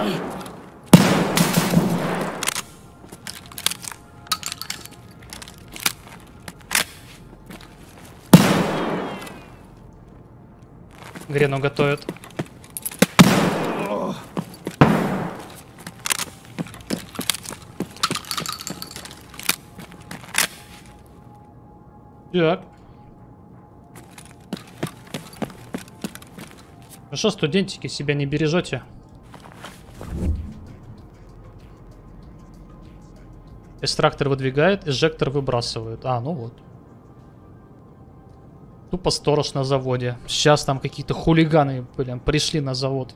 Грену готовят. Так. Ну что, студентики, себя не бережете? Экстрактор выдвигает, эжектор выбрасывает. А, ну вот. Тупо сторож на заводе. Сейчас там какие-то хулиганы, блин, пришли на завод.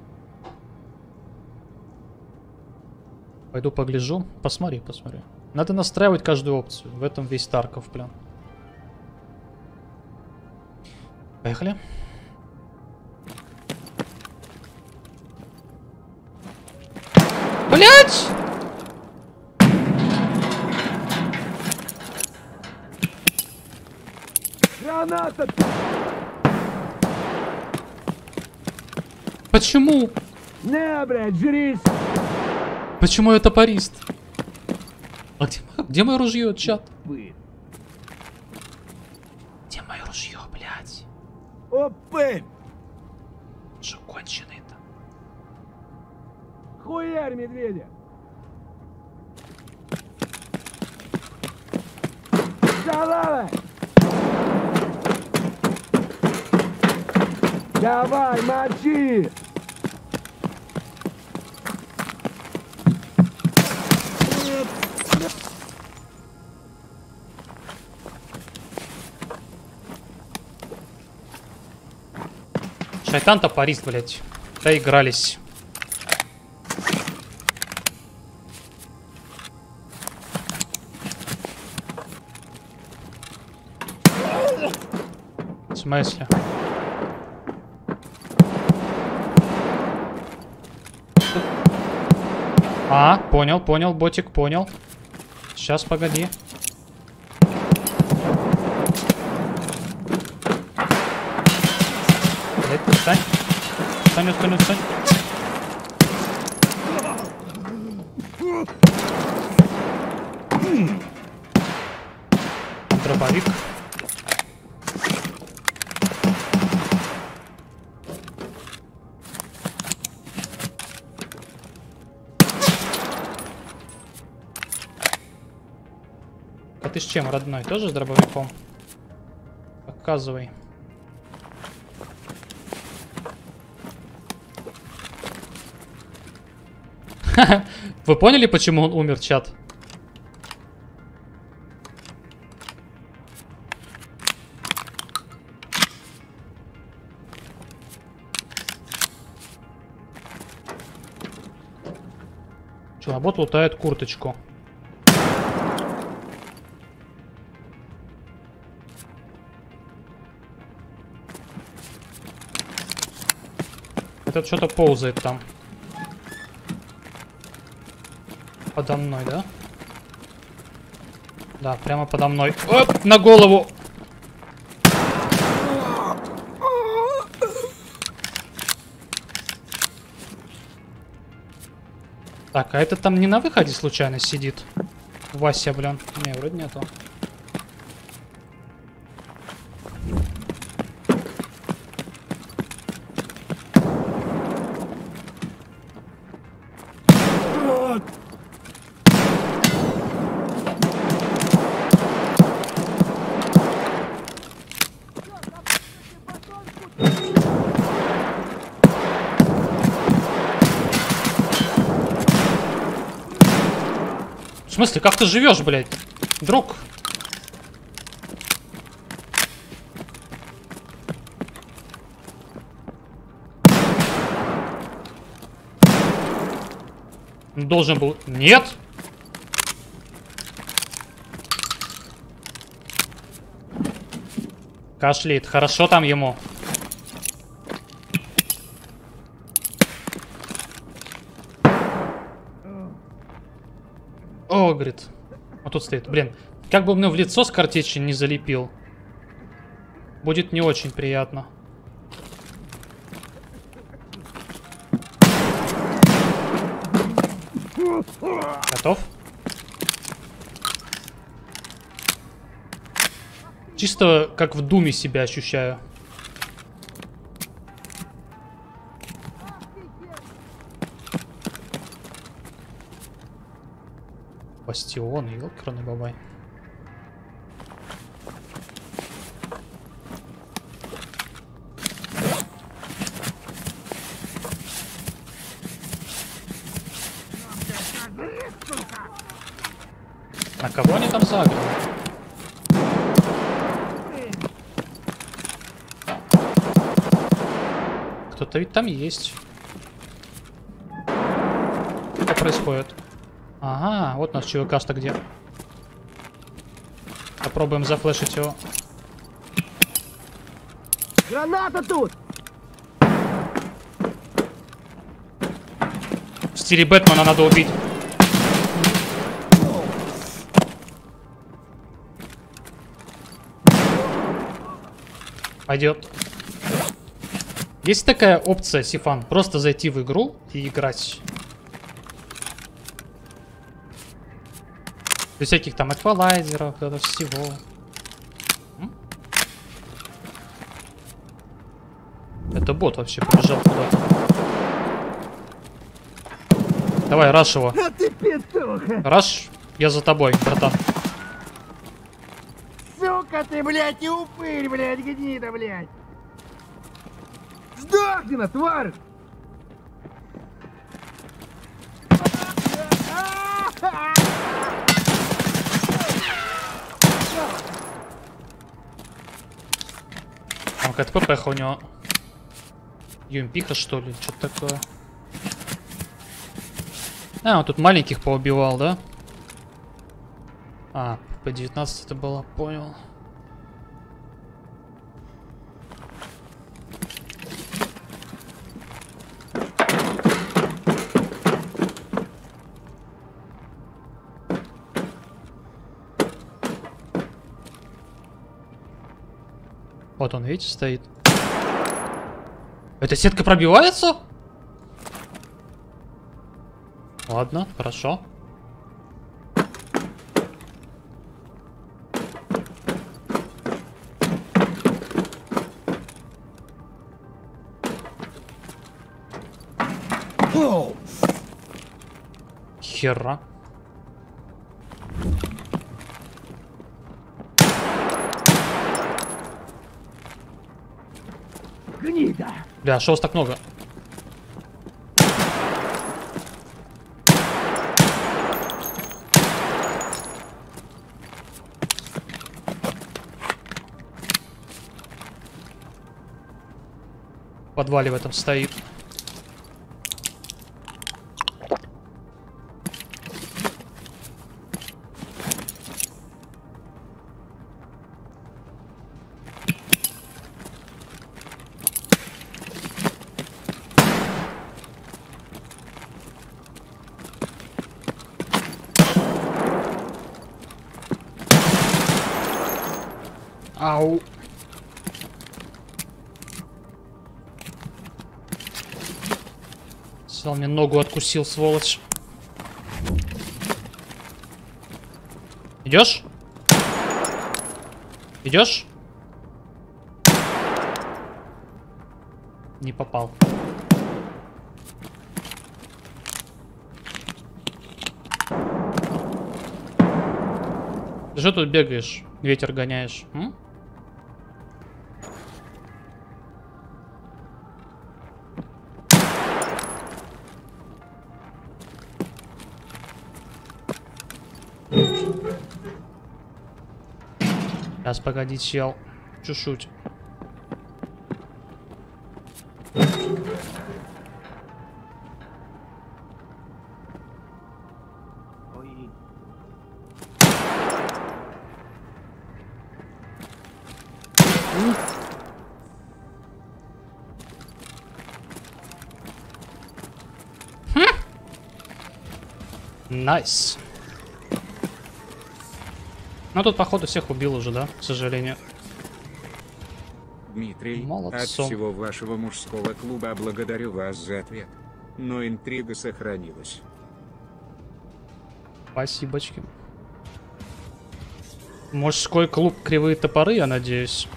Пойду погляжу. Посмотри, посмотри. Надо настраивать каждую опцию. В этом весь Тарков, блин. Поехали. Блять! Граната! Почему? Не, блядь, жрись! Почему я топорист? А где мое ружье, чат? Вы. Где мое ружье, блядь? Опы! Что конченый-то? Хуярь, медведя! Давай! Давай, мочи! Шайтан топорист, блядь. Доигрались. В смысле? А, понял, понял, ботик, понял. Сейчас, погоди. Блядь, встань. Встань, встань, встань. Дробовик. А ты с чем, родной? Тоже с дробовиком? Показывай. Вы поняли, почему он умер, чат? Че, а бот лутает курточку. Этот что-то ползает там. Подо мной, да? Да, прямо подо мной. Оп, на голову! Так, а этот там не на выходе случайно сидит? Вася, блин. Не, вроде нету. В смысле, как ты живешь, блядь? Друг? Должен был... Нет! Кашляет. Хорошо там ему. О, говорит. Вот тут стоит. Блин, как бы мне в лицо с картечи не залепил. Будет не очень приятно. Готов? Чисто как в Думе себя ощущаю. Бастион, ёлкарный бабай. На кого они там загрели? Кто-то ведь там есть. Что происходит? Ага, вот наш ЧВК-то где. Попробуем зафлешить его. Граната тут! В стиле Бэтмена надо убить. Пойдет. Есть такая опция, Сифан, просто зайти в игру и играть. Без всяких там эквалайзеров, этого всего. Это бот вообще побежал куда-то. Давай, раш его. А ты петуха! Раш, я за тобой, братан. Сука ты, блядь, и упырь, блядь, гнида, блядь! Сдохни, на тварь! Там какая-то ППХ у него. Юмпиха, что ли? Что-то такое. А, он тут маленьких поубивал, да? А, по 19 это было, понял. Вот он, видите, стоит. Эта сетка пробивается? Ладно, хорошо. Хера. Гнида! Бля, шо вас так много? В подвале в этом стоит. Ау. Сел мне ногу откусил, сволочь. Идешь? Идешь? Не попал. Ты что тут бегаешь? Ветер гоняешь? М? Сейчас, погоди, чел. Чуть-чуть. Найс. Ну тут, походу, всех убил уже, да? К сожалению. Дмитрий, Молодцом. от всего вашего мужского клуба благодарю вас за ответ. Но интрига сохранилась. Спасибочки. Мужской клуб «Кривые топоры», я надеюсь.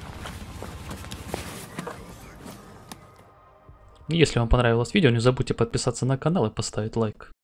Если вам понравилось видео, не забудьте подписаться на канал и поставить лайк.